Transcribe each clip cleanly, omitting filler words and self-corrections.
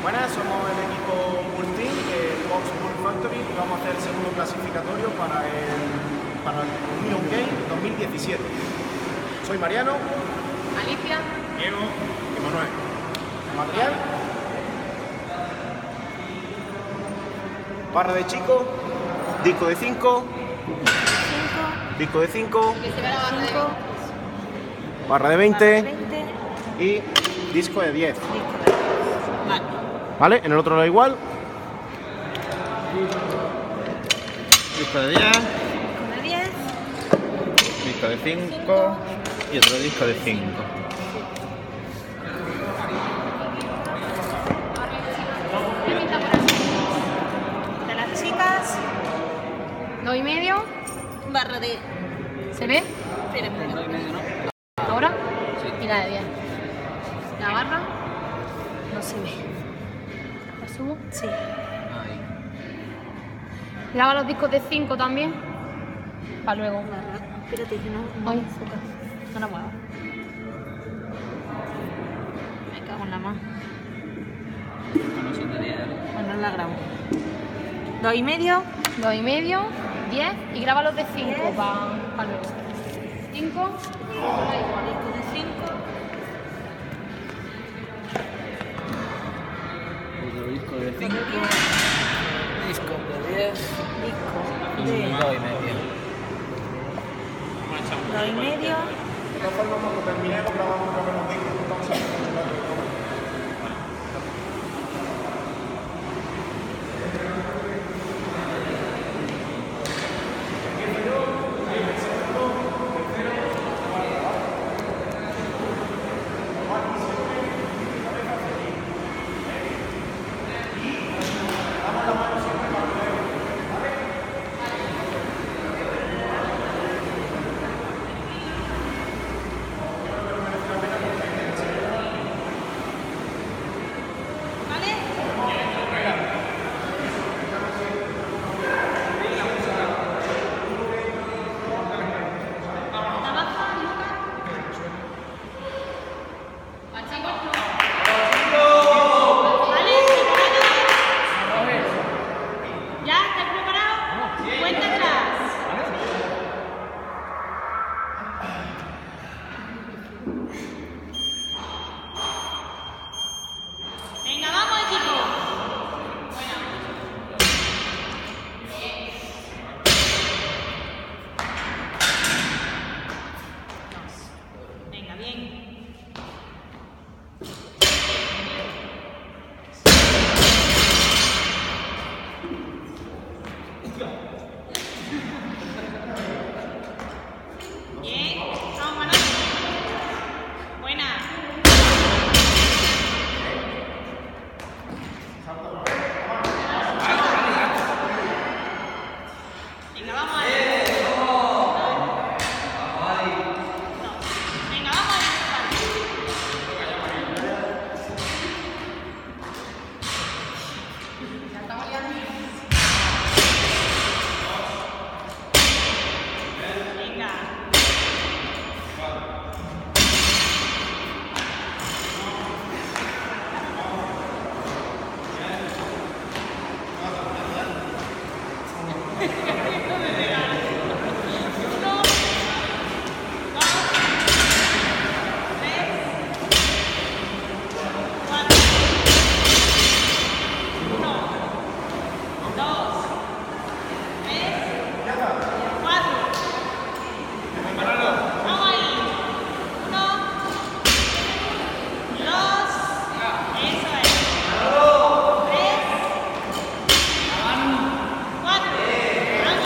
Buenas, somos el equipo Bull Team de Box Bull Factory y vamos a hacer el segundo clasificatorio para el Union Game 2017. Soy Mariano, Alicia, Diego y Manuel. Material: barra de chico, disco de 5, disco de 5, que se ve la barra de 20. barra de 20 y disco de 10. ¿Vale? En el otro lado igual. Disco de 10, Con el 10, disco de 5 y otro disco de 5. de las chicas, 2,5. barra de... ¿Se ve? Espera, espera. ¿Ahora? Y la de 10. La barra, No se ve. la subo. Sí. Ahí. Graba los discos de 5 también. Para luego. Espérate que no Ay. enfoca. No la muevo. Me cago en la mano. No son de 10. Bueno, no la grabo. 2,5. 2,5, 10 y graba los de 5 para luego. 5, Disco de 5. Otro disco de 5. Disco de 10. Disco Y de 2,5. 2,5. De todas formas, cuando terminemos, grabamos otra vez los discos. Vamos a ver. ¿Ya? ¿Estás preparado? Cuenta atrás. Venga, vamos, equipo. Venga, bien. Bien, vamos, Manuel. Buena. Venga, vamos a ver. Venga, vamos a venga. Cuatro.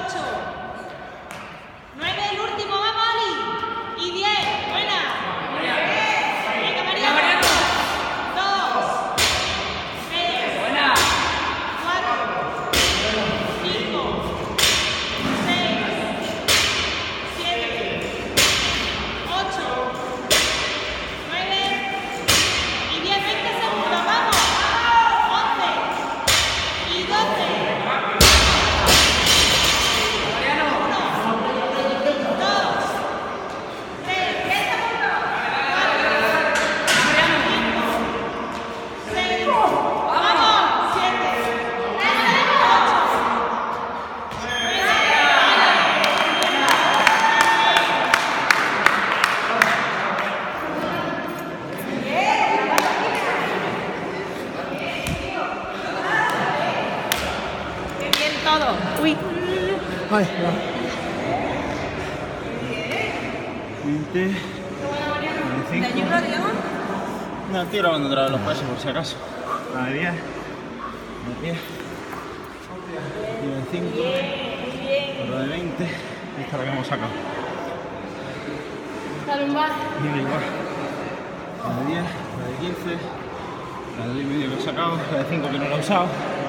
8. 9, el último, vamos, Ali. Y 10, buena. Venga, Mariano. 2, 3, Buena. 4, 5, 6, 7, 8, 9 y 10, 20 segundos, vamos. 11 y 12. Ay, no. 20. 25. No, estoy grabando otra vez los pasos por si acaso. La de 10. La de 10. La de 5. La de 20. Y esta es la que hemos sacado. La lumbar. Mira igual. La de 10, la de 15. La de 10 y medio que he sacado. La de 5 que no la he usado.